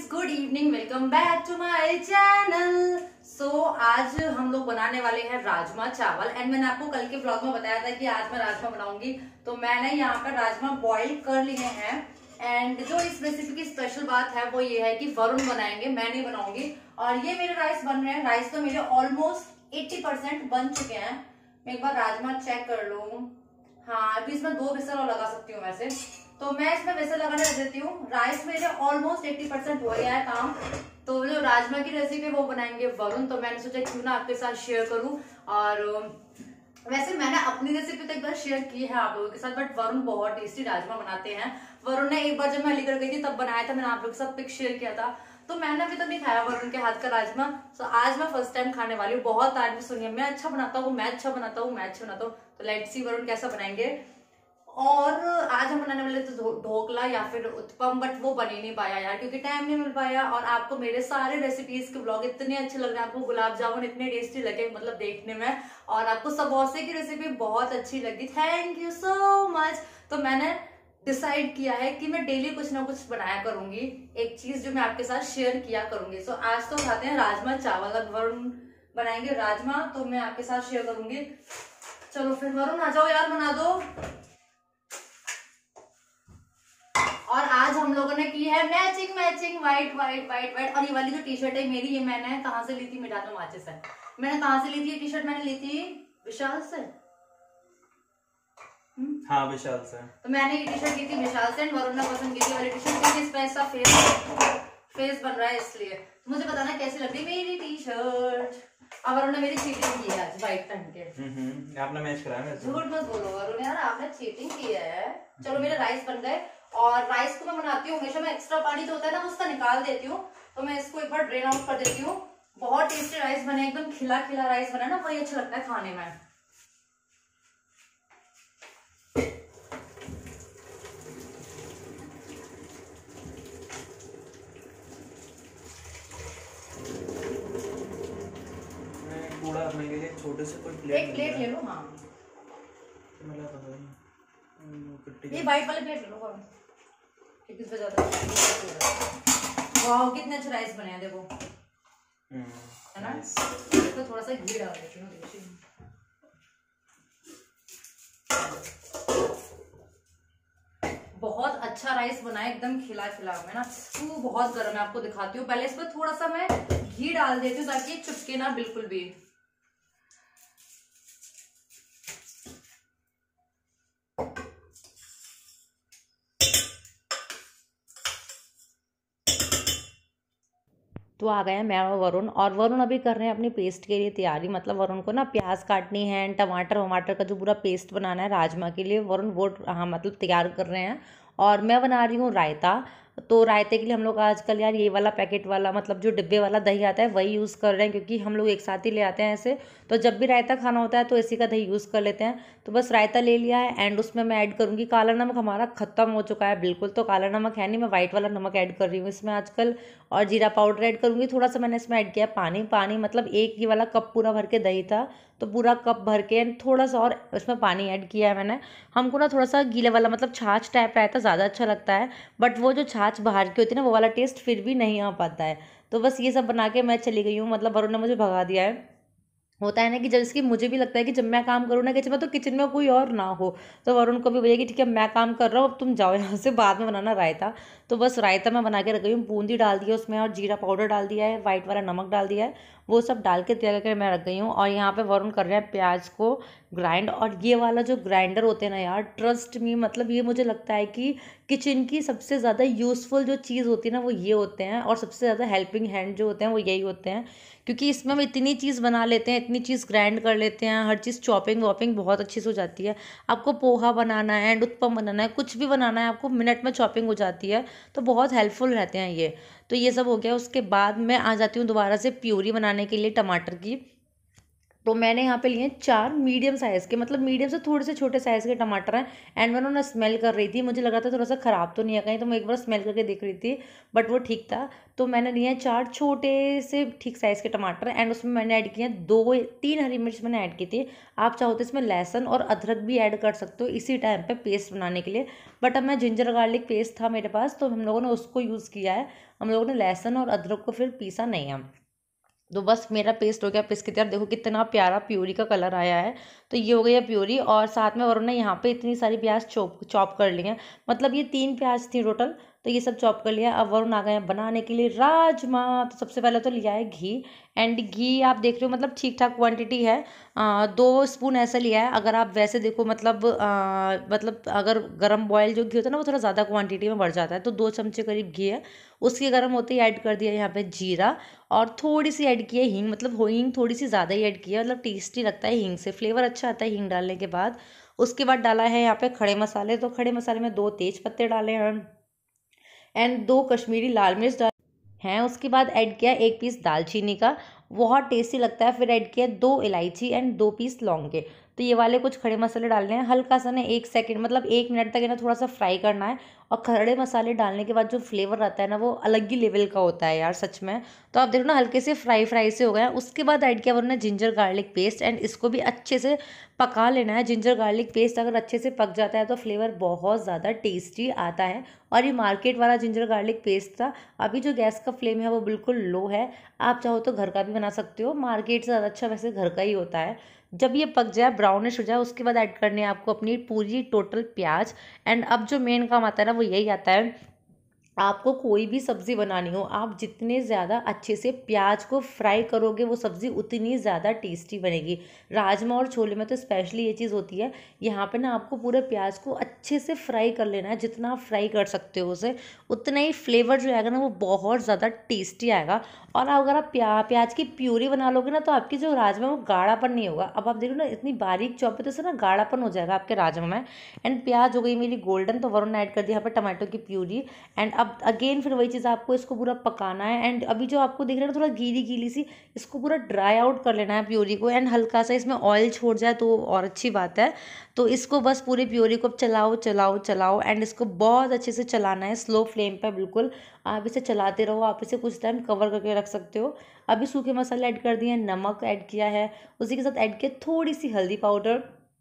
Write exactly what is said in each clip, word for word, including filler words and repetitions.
Guys, good evening, welcome back to my channel. So आज हम लोग बनाने वाले हैं राजमा चावल। एंड मैंने आपको कल के ब्लॉग में बताया था कि आज मैं राजमा बनाऊंगी, तो मैंने यहाँ पर राजमा बॉईल कर लिए हैं। एंड जो इस रेसिपी की स्पेशल बात है वो ये है कि वरुण बनाएंगे, मैं नहीं बनाऊंगी। और ये मेरे राइस बन रहे हैं। राइस तो मेरे ऑलमोस्ट अस्सी परसेंट बन चुके हैं। मैं एक बार राजमा चेक कर लूं। हाँ, अभी इसमें दो विसल और लगा सकती हूँ वैसे, तो मैं इसमें वैसे लगाने रख देती हूँ। राइस मेरे ऑलमोस्ट अस्सी परसेंट हो गया है काम। तो जो राजमा की रेसिपी वो बनाएंगे वरुण, तो मैंने सोचा क्यों ना आपके साथ शेयर करूं। और वैसे मैंने अपनी रेसिपी तो एक बार शेयर की है आप लोगों के साथ, बट वरुण बहुत टेस्टी राजमा बनाते हैं। वरुण ने एक बार जब मैं अलीगढ़ गई थी तब बनाया था, मैंने आप लोगों के साथ पिक शेयर किया था। तो मैंने अभी तक नहीं खाया वरुण के हाथ का राजमा, तो आज मैं फर्स्ट टाइम खाने वाली हूँ। बहुत तारीफ सुनी है, मैं अच्छा बनाता हूँ, मैं अच्छा बनाता हूँ, मैं अच्छा बनाता हूँ। तो लेट्स सी वरुण कैसा बनाएंगे। और आज हम बनाने वाले थे ढोकला या फिर उत्पम, बट वो बन ही नहीं पाया यार, क्योंकि टाइम नहीं मिल पाया। और आपको मेरे सारे रेसिपीज के ब्लॉग इतने अच्छे लग रहे हैं, आपको गुलाब जामुन इतने टेस्टी लगे मतलब देखने में, और आपको समोसे की रेसिपी बहुत अच्छी लगी, थैंक यू सो मच। तो मैंने डिसाइड किया है कि मैं डेली कुछ ना कुछ बनाया करूंगी, एक चीज जो मैं आपके साथ शेयर किया करूंगी। सो आज तो खाते हैं राजमा चावल। अब वरुण बनाएंगे राजमा, तो मैं आपके साथ शेयर करूंगी। चलो फिर वरुण आ जाओ यार, बना दो। और आज हम लोगों ने की है matching matching white white white white. और ये वाली जो टी शर्ट है मेरी, ये मैंने कहाँ से ली थी, मिटा दो माचिस है। मैंने कहाँ से ली थी ये टी शर्ट? मैंने ली थी विशाल से। हाँ, विशाल से। तो मैंने ये टी शर्ट ली थी विशाल से। वरुण ने पसंद की थी वाली टी शर्ट, क्योंकि इस पे ऐसा फेस फेस बन रहा है, इसलिए। तो मुझे बताना कैसी लग रही मेरी टी शर्ट। अब वरुण ने मेरी चीटिंग की है आज व्हाइट पहन के। हम्म, आपने मैच कराया मेरे से। झूठ मत बोलो वरुण यार, आपने चीटिंग की है। चलो मेरे राइस बन गए। और राइस को मैं बनाती हूँ हमेशा, मैं एक्स्ट्रा पानी जो होता है ना उसका निकाल देती हूँ, तो मैं इसको एक बार ड्रेन आउट कर देती हूँ। बहुत टेस्टी राइस बने, एकदम खिला खिला राइस बना ना, वही अच्छा लगता है खाने में। कूड़ा अपने के लिए छोटे से कोई प्लेट, एक प्लेट ले लो। हाँ, मिला था भाई ये व्हाइट वाले प्लेट ले लो कौन, किस पे ज्यादा। वाओ, कितने अच्छे राइस बने हैं देखो, है ना। इसमें थोड़ा सा घी डाल देती हूँ। बहुत अच्छा राइस बना है, एकदम खिला खिला है ना। वो बहुत गर्म है, आपको दिखाती हूँ। पहले इसमें थोड़ा सा मैं घी डाल देती हूँ ताकि चिपके ना बिल्कुल भी। तो आ गए हैं मैं और वरुण। और वरुण अभी कर रहे हैं अपनी पेस्ट के लिए तैयारी। मतलब वरुण को ना प्याज काटनी है, टमाटर वमाटर का जो पूरा पेस्ट बनाना है राजमा के लिए, वरुण वो हाँ मतलब तैयार कर रहे हैं। और मैं बना रही हूँ रायता। तो रायते के लिए हम लोग आजकल यार ये वाला पैकेट वाला, मतलब जो डिब्बे वाला दही आता है वही यूज़ कर रहे हैं, क्योंकि हम लोग एक साथ ही ले आते हैं ऐसे। तो जब भी रायता खाना होता है तो इसी का दही यूज़ कर लेते हैं। तो बस रायता ले लिया है। एंड उसमें मैं ऐड करूँगी काला नमक। हमारा ख़त्म हो चुका है बिल्कुल, तो काला नमक है नहीं, मैं वाइट वाला नमक ऐड कर रही हूँ इसमें आजकल। और जीरा पाउडर ऐड करूँगी थोड़ा सा। मैंने इसमें ऐड किया पानी। पानी मतलब एक ये वाला कप पूरा भर के दही था, तो पूरा कप भर के थोड़ा सा और उसमें पानी ऐड किया है मैंने। हमको ना थोड़ा सा गीले वाला मतलब छाछ टाइप रहता ज़्यादा अच्छा लगता है, बट वो जो छाछ बाहर की होती है ना वो वाला टेस्ट फिर भी नहीं आ पाता है। तो बस ये सब बना के मैं चली गई हूँ। मतलब वरुण ने मुझे भगा दिया है। होता है ना कि जब इसकी मुझे भी लगता है कि जब मैं काम करूँ ना किचन में, तो किचन में कोई और ना हो। तो वरुण को भी बोलिए कि ठीक है मैं काम कर रहा हूँ, अब तुम जाओ यहाँ से, बाद में बनाना रायता। तो बस रायता मैं बना के रख गई हूँ। बूंदी डाल दी है उसमें, और जीरा पाउडर डाल दिया है, वाइट वाला नमक डाल दिया है, वो सब डाल के तैयार करके मैं रख गई हूँ। और यहाँ पे वरुण कर रहे हैं प्याज को ग्राइंड। और ये वाला जो ग्राइंडर होते हैं ना यार, ट्रस्ट मी, मतलब ये मुझे लगता है कि किचन की सबसे ज़्यादा यूज़फुल जो चीज़ होती है ना वो ये होते हैं। और सबसे ज़्यादा हेल्पिंग हैंड जो होते हैं वो यही होते हैं, क्योंकि इसमें हम इतनी चीज़ बना लेते हैं, इतनी चीज़ ग्राइंड कर लेते हैं, हर चीज़ चॉपिंग वॉपिंग बहुत अच्छी से हो जाती है। आपको पोहा बनाना है, उत्पम बनाना है, कुछ भी बनाना है, आपको मिनट में चॉपिंग हो जाती है। तो बहुत हेल्पफुल रहते हैं ये। तो ये सब हो गया। उसके बाद मैं आ जाती हूँ दोबारा से प्यूरी बनाने के लिए टमाटर की। तो मैंने यहाँ पे लिए चार मीडियम साइज़ के, मतलब मीडियम से थोड़े से छोटे साइज़ के टमाटर हैं। एंड मैं उन्होंने स्मेल कर रही थी, मुझे लगा था थोड़ा सा ख़राब तो नहीं है कहीं, तो मैं एक बार स्मेल करके देख रही थी, बट वो ठीक था। तो मैंने लिए हैं चार छोटे से ठीक साइज़ के टमाटर एंड उसमें मैंने ऐड किए हैं दो तीन हरी मिर्च मैंने ऐड की थी। आप चाहो तो इसमें लहसुन और अदरक भी ऐड कर सकते हो इसी टाइम पर पेस्ट बनाने के लिए, बट अब मैं जिंजर गार्लिक पेस्ट था मेरे पास तो हम लोगों ने उसको यूज़ किया है। हम लोगों ने लहसुन और अदरक को फिर पीसा नहीं है। तो बस मेरा पेस्ट हो गया पिस की तरह, देखो कितना प्यारा प्यूरी का कलर आया है। तो ये हो गई है प्यूरी, और साथ में वरुण ने यहाँ पे इतनी सारी प्याज चॉप चॉप कर ली हैं, मतलब ये तीन प्याज थी टोटल, तो ये सब चॉप कर लिया। अब वरुण आ गए हैं बनाने के लिए राजमा। तो सबसे पहले तो लिया है घी, एंड घी आप देख रहे हो मतलब ठीक ठाक क्वांटिटी है, आ, दो स्पून ऐसा लिया है। अगर आप वैसे देखो मतलब आ, मतलब अगर गरम बॉयल जो घी होता है ना वो थोड़ा ज़्यादा क्वांटिटी में बढ़ जाता है, तो दो चमचे करीब घी है। उसके गर्म होते ही ऐड कर दिया यहाँ पे जीरा, और थोड़ी सी ऐड की है हींग, मतलब हो हींग थोड़ी सी ज़्यादा ही ऐड की है, मतलब टेस्टी लगता है हींग से, फ्लेवर अच्छा आता है हींग डालने के बाद। उसके बाद डाला है यहाँ पे खड़े मसाले, तो खड़े मसाले में दो तेज पत्ते डाले हैं एंड दो कश्मीरी लाल मिर्च डाल हैं। उसके बाद ऐड किया एक पीस दालचीनी का, बहुत टेस्टी लगता है। फिर ऐड किया दो इलायची एंड दो पीस लौंग के। तो ये वाले कुछ खड़े मसाले डालने हैं, हल्का सा ना एक सेकंड मतलब एक मिनट तक है ना थोड़ा सा फ्राई करना है। और खड़े मसाले डालने के बाद जो फ्लेवर आता है ना वो अलग ही लेवल का होता है यार सच में। तो आप देखो ना हल्के से फ्राई फ्राई से हो गया। उसके बाद ऐड किया वरना जिंजर गार्लिक पेस्ट, एंड इसको भी अच्छे से पका लेना है। जिंजर गार्लिक पेस्ट अगर अच्छे से पक जाता है तो फ्लेवर बहुत ज़्यादा टेस्टी आता है। और ये मार्केट वाला जिंजर गार्लिक पेस्ट था। अभी जो गैस का फ्लेम है वो बिल्कुल लो है, आप चाहो तो घर का भी बना सकते हो, मार्केट से ज़्यादा अच्छा वैसे घर का ही होता है। जब ये पक जाए ब्राउनिश हो जाए उसके बाद ऐड करनी है आपको अपनी पूरी टोटल प्याज। एंड अब जो मेन काम आता है ना वो यही आता है, आपको कोई भी सब्ज़ी बनानी हो, आप जितने ज़्यादा अच्छे से प्याज को फ्राई करोगे वो सब्ज़ी उतनी ज़्यादा टेस्टी बनेगी। राजमा और छोले में तो स्पेशली ये चीज़ होती है, यहाँ पे ना आपको पूरे प्याज को अच्छे से फ्राई कर लेना है। जितना आप फ्राई कर सकते हो उसे, उतना ही फ्लेवर जो आएगा ना वो बहुत ज़्यादा टेस्टी आएगा। और अगर आप प्या प्याज की प्यूरी बना लोगे ना तो आपकी जो राजमा वो गाढ़ापन नहीं होगा। अब आप देखो ना इतनी बारीक चॉप है तो इससे ना गाढ़ापन हो जाएगा आपके राजमा में। एंड प्याज हो गई मेरी गोल्डन, तो वरुण ने ऐड कर दिया यहाँ पर टमाटो की प्यूरी। एंड अब अगेन फिर वही चीज़ आपको इसको पूरा पकाना है। एंड अभी जो आपको दिख रहा है ना थोड़ा गीली गीली सी, इसको पूरा ड्राई आउट कर लेना है प्यूरी को। एंड हल्का सा इसमें ऑयल छोड़ जाए तो और अच्छी बात है। तो इसको बस पूरी प्यूरी को चलाओ चलाओ चलाओ एंड इसको बहुत अच्छे से चलाना है स्लो फ्लेम पर बिल्कुल। आप इसे चलाते रहो, आप इसे कुछ टाइम कवर करके रख सकते हो। अभी सूखे मसाले ऐड कर दिए, नमक ऐड किया है, उसी के साथ ऐड किया थोड़ी सी हल्दी पाउडर,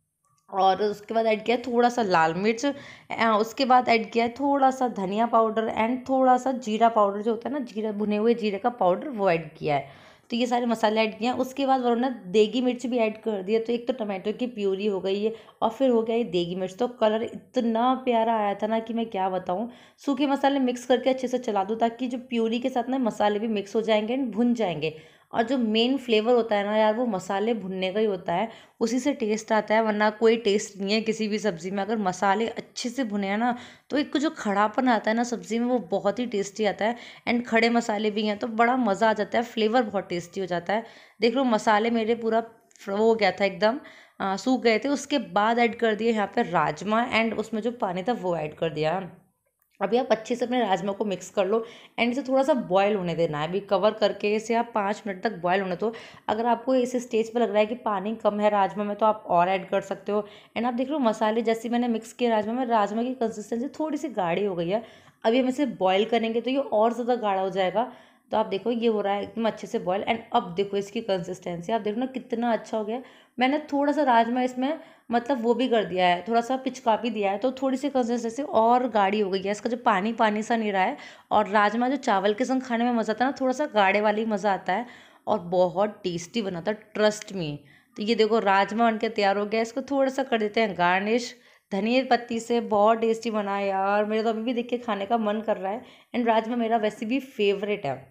और उसके बाद ऐड किया थोड़ा सा लाल मिर्च, उसके बाद ऐड किया थोड़ा सा धनिया पाउडर एंड थोड़ा सा जीरा पाउडर जो होता है ना, जीरा भुने हुए जीरे का पाउडर वो ऐड किया है। तो ये सारे मसाले ऐड किए हैं। उसके बाद वरुण ने देगी मिर्च भी ऐड कर दिया। तो एक तो टमाटो की प्यूरी हो गई है और फिर हो गया ये देगी मिर्च। तो कलर इतना प्यारा आया था ना कि मैं क्या बताऊँ। सूखे मसाले मिक्स करके अच्छे से चला दो ताकि जो प्यूरी के साथ ना मसाले भी मिक्स हो जाएंगे एंड भुन जाएंगे। और जो मेन फ्लेवर होता है ना यार वो मसाले भुनने का ही होता है, उसी से टेस्ट आता है, वरना कोई टेस्ट नहीं है किसी भी सब्ज़ी में। अगर मसाले अच्छे से भुने हैं ना तो एक जो खड़ापन आता है ना सब्ज़ी में वो बहुत ही टेस्टी आता है। एंड खड़े मसाले भी हैं तो बड़ा मज़ा आ जाता है, फ्लेवर बहुत टेस्टी हो जाता है। देख लो मसाले मेरे पूरा वो हो गया था एकदम आ, सूख गए थे। उसके बाद ऐड कर दिए यहाँ पे राजमा एंड उसमें जो पानी था वो ऐड कर दिया। अभी आप अच्छे से अपने राजमा को मिक्स कर लो एंड इसे थोड़ा सा बॉयल होने देना है। अभी कवर करके इसे आप पाँच मिनट तक बॉयल होने दो। अगर आपको इस स्टेज पर लग रहा है कि पानी कम है राजमा में तो आप और ऐड कर सकते हो। एंड आप देख लो मसाले जैसे मैंने मिक्स किए राजमा में, राजमा की कंसिस्टेंसी थोड़ी सी गाढ़ी हो गई है। अभी हम इसे बॉयल करेंगे तो ये और ज़्यादा गाढ़ा हो जाएगा। तो आप देखो ये हो रहा है एकदम अच्छे से बॉयल। एंड अब देखो इसकी कंसिस्टेंसी, आप देखो ना कितना अच्छा हो गया। मैंने थोड़ा सा राजमा इसमें मतलब वो भी कर दिया है, थोड़ा सा पिचका भी दिया है, तो थोड़ी सी कंसिस्टेंसी और गाढ़ी हो गई है। इसका जो पानी पानी सा नहीं रहा है। और राजमा जो चावल के संग खाने में मज़ा आता है ना, थोड़ा सा गाढ़े वाली ही मज़ा आता है और बहुत टेस्टी बना था, ट्रस्ट मी। तो ये देखो राजमा बनके तैयार हो गया। इसको थोड़ा सा कर देते हैं गार्निश धनिया पत्ती से। बहुत टेस्टी बना है यार, मेरे तो अभी भी देख के खाने का मन कर रहा है। एंड राजमा मेरा वैसे भी फेवरेट है।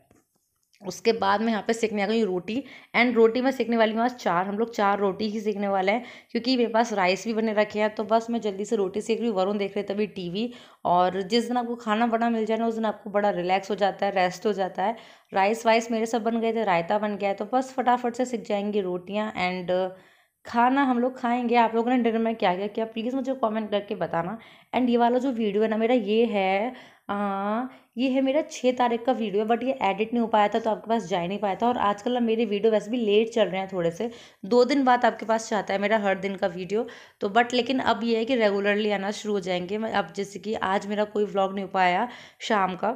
उसके बाद मैं यहाँ पे सेकने आ गई रोटी। एंड रोटी मैं सेकने वाली हूँ आज चार, हम लोग चार रोटी ही सेकने वाले हैं क्योंकि मेरे पास राइस भी बने रखे हैं। तो बस मैं जल्दी से रोटी सेक रही हूँ, वरुण देख रहे तभी टीवी। और जिस दिन आपको खाना बड़ा मिल जाए ना उस दिन आपको बड़ा रिलैक्स हो जाता है, रेस्ट हो जाता है। राइस वाइस मेरे सब बन गए थे, रायता बन गया है, तो बस फटाफट से सिक जाएंगी रोटियाँ एंड खाना हम लोग खाएंगे। आप लोगों ने डिनर में क्या क्या किया प्लीज़ मुझे कमेंट करके बताना। एंड ये वाला जो वीडियो है ना मेरा ये है आ, ये है मेरा छः तारीख का वीडियो, बट ये एडिट नहीं हो पाया था तो आपके पास जा ही नहीं पाया था। और आजकल ना मेरे वीडियो वैसे भी लेट चल रहे हैं थोड़े से, दो दिन बाद आपके पास चाहता है मेरा हर दिन का वीडियो। तो बट लेकिन अब ये है कि रेगुलरली आना शुरू हो जाएंगे। मैं अब जैसे कि आज मेरा कोई व्लॉग नहीं हो पाया शाम का,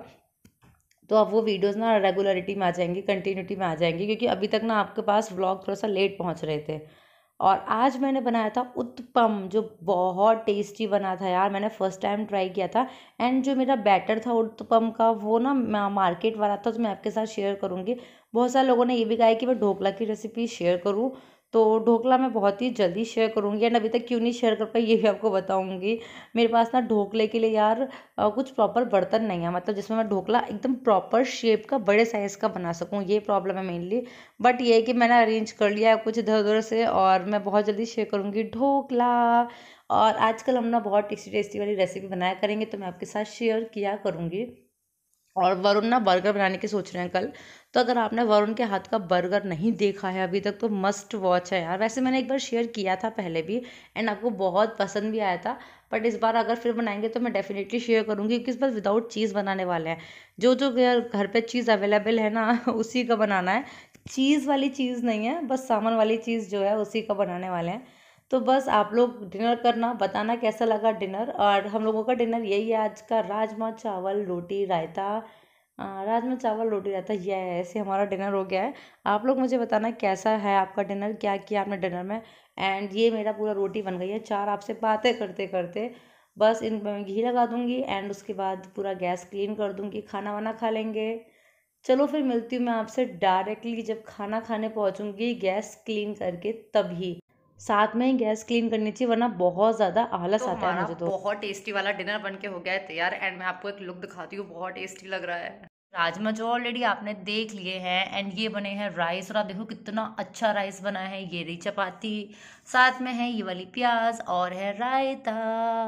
तो अब वो वीडियोज़ ना रेगुलरिटी में आ जाएंगी, कंटिन्यूटी में आ जाएंगी, क्योंकि अभी तक ना आपके पास व्लॉग थोड़ा सा लेट पहुँच रहे थे। और आज मैंने बनाया था उत्पम, जो बहुत टेस्टी बना था यार। मैंने फर्स्ट टाइम ट्राई किया था। एंड जो मेरा बैटर था उत्पम का वो ना मार्केट वाला था, तो मैं आपके साथ शेयर करूँगी। बहुत सारे लोगों ने ये भी कहा है कि मैं ढोकला की रेसिपी शेयर करूँ, तो ढोकला मैं बहुत ही जल्दी शेयर करूँगी। एंड अभी तक क्यों नहीं शेयर कर पाई ये भी आपको बताऊँगी। मेरे पास ना ढोकले के लिए यार अ, कुछ प्रॉपर बर्तन नहीं है, मतलब जिसमें मैं ढोकला एकदम प्रॉपर शेप का बड़े साइज़ का बना सकूँ, ये प्रॉब्लम है मेनली। बट ये है कि मैंने अरेंज कर लिया है कुछ इधर उधर से, और मैं बहुत जल्दी शेयर करूँगी ढोकला। और आजकल हम ना बहुत टेस्टी टेस्टी वाली रेसिपी बनाया करेंगे, तो मैं आपके साथ शेयर किया करूँगी। और वरुण ना बर्गर बनाने की सोच रहे हैं कल, तो अगर आपने वरुण के हाथ का बर्गर नहीं देखा है अभी तक तो मस्ट वॉच है यार। वैसे मैंने एक बार शेयर किया था पहले भी, एंड आपको बहुत पसंद भी आया था। बट इस बार अगर फिर बनाएंगे तो मैं डेफिनेटली शेयर करूँगी, क्योंकि इस बार विदाउट चीज़ बनाने वाले हैं। जो जो घर घर पे चीज़ अवेलेबल है ना उसी का बनाना है। चीज़ वाली चीज़ नहीं है, बस सामान वाली चीज़ जो है उसी का बनाने वाले हैं। तो बस आप लोग डिनर करना, बताना कैसा लगा डिनर। और हम लोगों का डिनर यही है आज का, राजमा चावल रोटी रायता। अ, राजमा चावल रोटी रायता, ये ऐसे हमारा डिनर हो गया है। आप लोग मुझे बताना कैसा है आपका डिनर, क्या किया आपने डिनर में। एंड ये मेरा पूरा रोटी बन गई है। चार आपसे बातें करते करते बस इन पे मैं घी लगा दूँगी, एंड उसके बाद पूरा गैस क्लीन कर दूँगी, खाना वाना खा लेंगे। चलो फिर मिलती हूँ मैं आपसे डायरेक्टली जब खाना खाने पहुँचूँगी, गैस क्लीन करके तभी। साथ में ही गैस क्लीन करनी चाहिए, वरना बहुत ज़्यादा आलस तो आता है हमारा मुझे तो। बहुत टेस्टी वाला डिनर बन के हो गया है तैयार, एंड मैं आपको एक लुक दिखाती हूँ, बहुत टेस्टी लग रहा है। राजमा जो ऑलरेडी आपने देख लिए हैं, एंड ये बने हैं राइस, और आप देखो कितना अच्छा राइस बना है। ये रही चपाती, साथ में है ये वाली प्याज, और है रायता।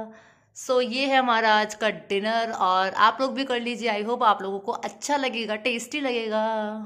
सो ये है हमारा आज का डिनर, और आप लोग भी कर लीजिए। आई होप आप लोगों को अच्छा लगेगा, टेस्टी लगेगा।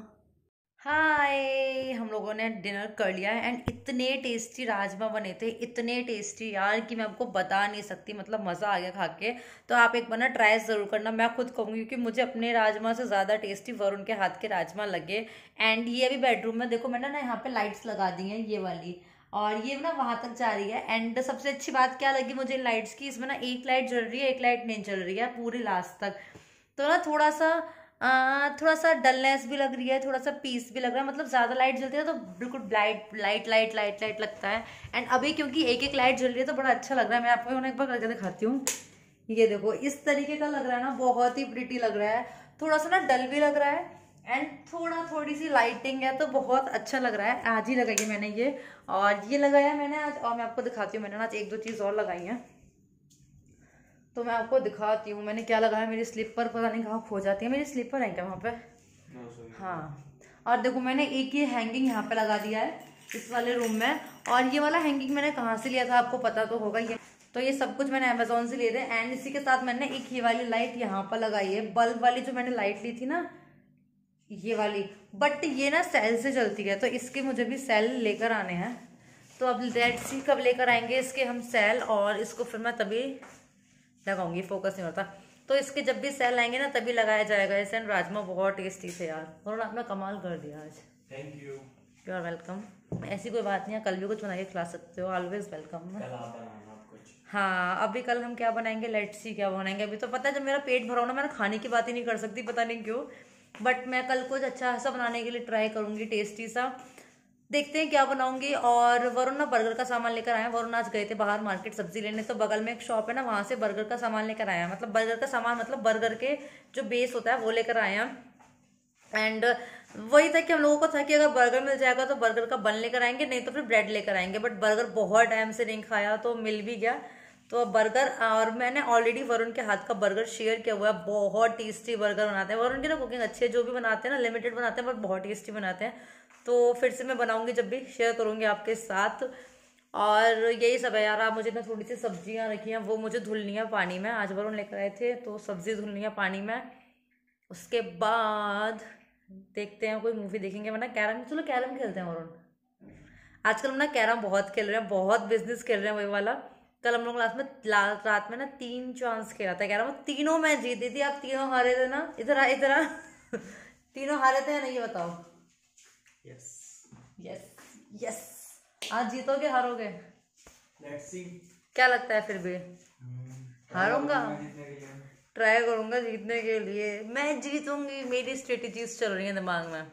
हाय, हम लोगों ने डिनर कर लिया है, एंड इतने टेस्टी राजमा बने थे, इतने टेस्टी यार कि मैं आपको बता नहीं सकती। मतलब मज़ा आ गया खा के। तो आप एक बार ना ट्राई ज़रूर करना, मैं खुद कहूँगी, क्योंकि मुझे अपने राजमा से ज़्यादा टेस्टी वरुण के हाथ के राजमा लगे। एंड ये अभी बेडरूम में देखो मैंने ना यहाँ पे लाइट्स लगा दी हैं ये वाली, और ये ना वहां तक जा रही है। एंड सबसे अच्छी बात क्या लगी मुझे इन लाइट्स की, इसमें ना एक लाइट जल रही है, एक लाइट नहीं जल रही है पूरी लास्ट तक। तो ना थोड़ा सा आ, थोड़ा सा डलनेस भी लग रही है, थोड़ा सा पीस भी लग रहा है। मतलब ज्यादा लाइट जलती है तो बिल्कुल light light light light light लगता है। एंड अभी क्योंकि एक एक लाइट जल रही है तो बड़ा अच्छा लग रहा है। मैं आपको एक बार करके दिखाती हूँ। ये देखो इस तरीके का लग रहा है ना, बहुत ही प्रिटी लग रहा है। थोड़ा सा ना डल भी लग रहा है, एंड थोड़ा थोड़ी सी लाइटिंग है, तो बहुत अच्छा लग रहा है। आज ही लगाई है मैंने ये, और ये लगाया मैंने आज। और मैं आपको दिखाती हूँ, मैंने आज एक दो चीज और लगाई है, तो मैं आपको दिखाती हूँ मैंने क्या लगाया। मेरी स्लीपर पता नहीं कहाँ खो जाती है, मेरी स्लीपर है क्या वहाँ पे? हाँ। और देखो मैंने एक ये हैंगिंग यहाँ पे लगा दिया है इस वाले रूम में। और ये वाला हैंगिंग मैंने कहाँ से लिया था आपको पता तो होगा। ये तो ये सब कुछ मैंने अमेजोन से लिए थे। एंड इसी के साथ मैंने एक ये वाली लाइट यहाँ पर लगाई है, बल्ब वाली, जो मैंने लाइट ली थी ना ये वाली। बट ये ना सेल से चलती है, तो इसके मुझे भी सेल लेकर आने हैं। तो अब लेट्स सी कब लेकर आएंगे इसके हम सेल, और इसको फिर मैं तभी लगाऊंगी। फोकस नहीं होता, तो इसके जब भी सेल आएंगे ना तभी लगाया जाएगा इसे। राजमा बहुत टेस्टी थे यार, और आपने कमाल कर दिया आज। Thank you. You are welcome. ऐसी कोई बात नहीं है, कल भी कुछ बना के खिला सकते हो, ऑलवेज वेलकम। कल आप बनाना कुछ। हाँ, अभी कल हम क्या बनाएंगे, लेट्स सी क्या बनाएंगे। अभी तो पता है जब मेरा पेट भरा हो ना, मैं खाने की बात ही नहीं कर सकती, पता नहीं क्यों। बट मैं कल कुछ अच्छा सा बनाने के लिए ट्राई करूंगी, टेस्टी सा। देखते हैं क्या बनाऊंगी। और वरुण ना बर्गर का सामान लेकर आया। वरुण आज गए थे बाहर मार्केट सब्जी लेने, तो बगल में एक शॉप है ना, वहां से बर्गर का सामान लेकर आया। मतलब बर्गर का सामान मतलब बर्गर के जो बेस होता है वो लेकर आया। एंड वही था कि हम लोगों को था कि अगर बर्गर मिल जाएगा तो बर्गर का बन लेकर आएंगे, नहीं तो फिर ब्रेड लेकर आएंगे। बट बर्गर बहुत टाइम से नहीं खाया तो मिल भी गया, तो अब बर्गर। और मैंने ऑलरेडी वरुण के हाथ का बर्गर शेयर किया हुआ है, बहुत टेस्टी बर्गर बनाते हैं वरुण की ना। कुकिंग अच्छी है, जो भी बनाते हैं ना लिमिटेड बनाते हैं, बट बहुत टेस्टी बनाते हैं। तो फिर से मैं बनाऊंगी, जब भी शेयर करूंगी आपके साथ। और यही सब है यार। आप मुझे ना थोड़ी सी सब्जियां रखी हैं, वो मुझे धुलनी है पानी में। आज वरुण लेकर आए थे तो सब्जी धुलनी है पानी में। उसके बाद देखते हैं कोई मूवी देखेंगे, वरना कैरम। चलो कैरम खेलते हैं वरुण। आजकल हम ना कैरम बहुत खेल रहे हैं, बहुत बिजनेस खेल रहे हैं वही वाला। कल हम लोग क्लास में ला- रात में ना तीन चांस खेला था, कह रहा हूँ तीनों मैं जीती थी, आप तीनों हारे थे ना। इधर आ इधर आ तीनों हारे थे या नहीं, ये बताओ। Yes yes yes. आज जीतोगे हारोगे? Let's see. क्या लगता है फिर भी? हारूंगा। ट्राई करूंगा जीतने के लिए, मैं जीतूंगी, मेरी स्ट्रेटेजीज चल रही है दिमाग में।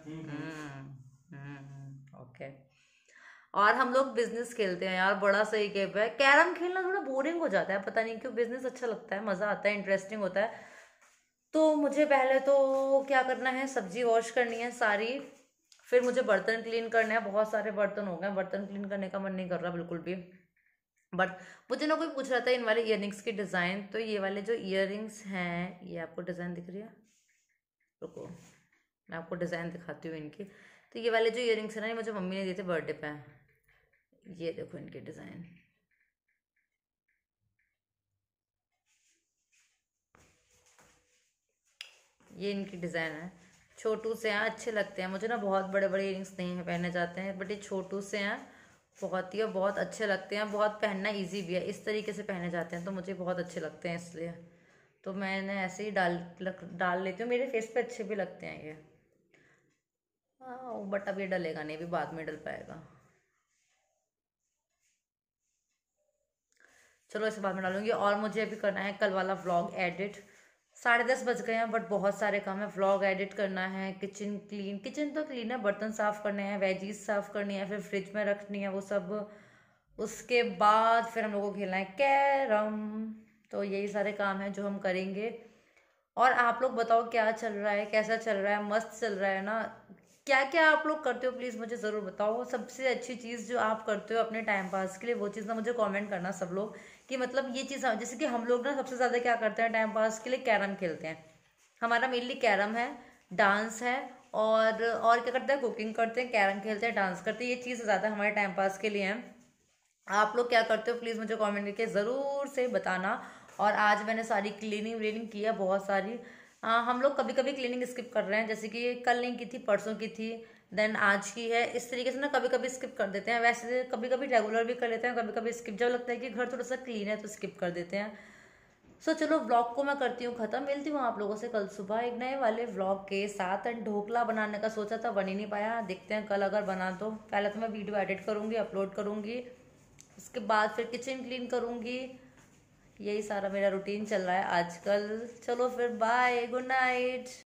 ओके। और हम लोग बिजनेस खेलते हैं यार, बड़ा सही गेम है। कैरम खेलना थोड़ा बोरिंग हो जाता है, पता नहीं क्यों। बिजनेस अच्छा लगता है, मजा आता है, इंटरेस्टिंग होता है। तो मुझे पहले तो क्या करना है, सब्जी वॉश करनी है सारी, फिर मुझे बर्तन क्लीन करने हैं। बहुत सारे बर्तन हो गए, बर्तन क्लीन करने का मन नहीं कर रहा बिल्कुल भी। बट मुझे ना कोई पूछ रहा था इन वाले इयररिंग्स की डिज़ाइन, तो ये वाले जो इयररिंग्स हैं, ये आपको डिज़ाइन दिख रही है? रुको मैं आपको डिज़ाइन दिखाती हूँ इनकी। तो ये वाले जो इयररिंग्स हैं ना, ये मुझे मम्मी ने दिए थे बर्थडे पे। ये देखो इनके डिज़ाइन, ये इनकी डिज़ाइन है। छोटू से हैं, अच्छे लगते हैं मुझे ना। बहुत बड़े बड़े इयररिंग्स नहीं है पहने जाते हैं, बट ये छोटू से हैं, बहुत ही, और बहुत अच्छे लगते हैं। बहुत पहनना इजी भी है, इस तरीके से पहने जाते हैं तो मुझे बहुत अच्छे लगते हैं, इसलिए तो मैंने ऐसे ही डाल डाल लेती हूँ। मेरे फेस पे अच्छे भी लगते हैं ये। हाँ बट अब ये डलेगा नहीं, भी बाद में डल पाएगा। चलो इसे बाद में डालूंगी। और मुझे अभी करना है कल वाला व्लॉग एडिट। साढ़े दस बज गए हैं, बट बहुत सारे काम है। व्लॉग एडिट करना है, किचन क्लीन, किचन तो क्लीन है, बर्तन साफ करने हैं, वेजीज साफ करनी है, फिर फ्रिज में रखनी है वो सब। उसके बाद फिर हम लोग को खेलना है कैरम। तो यही सारे काम हैं जो हम करेंगे। और आप लोग बताओ क्या चल रहा है, कैसा चल रहा है? मस्त चल रहा है ना? क्या क्या आप लोग करते हो प्लीज़ मुझे ज़रूर बताओ। सबसे अच्छी चीज़ जो आप करते हो अपने टाइम पास के लिए, वो चीज़ ना मुझे कमेंट करना सब लोग, कि मतलब ये चीज़, जैसे कि हम लोग ना सबसे ज़्यादा क्या करते हैं टाइम पास के लिए, कैरम खेलते हैं। हमारा मेनली कैरम है, डांस है, और और क्या करते हैं, कुकिंग करते हैं, कैरम खेलते हैं, डांस करते हैं। ये चीज़ ज़्यादा हमारे टाइम पास के लिए है। आप लोग क्या करते हो प्लीज़ मुझे कमेंट करके ज़रूर से बताना। और आज मैंने सारी क्लीनिंग व्लीनिंग की है, बहुत सारी। आ, हम लोग कभी कभी क्लीनिंग स्किप कर रहे हैं, जैसे कि कल नहीं की थी, परसों की थी, देन आज की है। इस तरीके से ना कभी कभी स्किप कर देते हैं। वैसे कभी कभी रेगुलर भी कर लेते हैं, कभी कभी स्किप, जब लगता है कि घर थोड़ा सा क्लीन है तो स्किप कर देते हैं। सो चलो व्लॉग को मैं करती हूँ ख़त्म। मिलती हूँ आप लोगों से कल सुबह एक नए वाले व्लॉग के साथ। एंड ढोकला बनाने का सोचा था, बन ही नहीं पाया, देखते हैं कल अगर बना तो। पहले तो मैं वीडियो एडिट करूँगी, अपलोड करूँगी, उसके बाद फिर किचन क्लीन करूँगी। यही सारा मेरा रूटीन चल रहा है आजकल। चलो फिर बाय, गुड नाइट।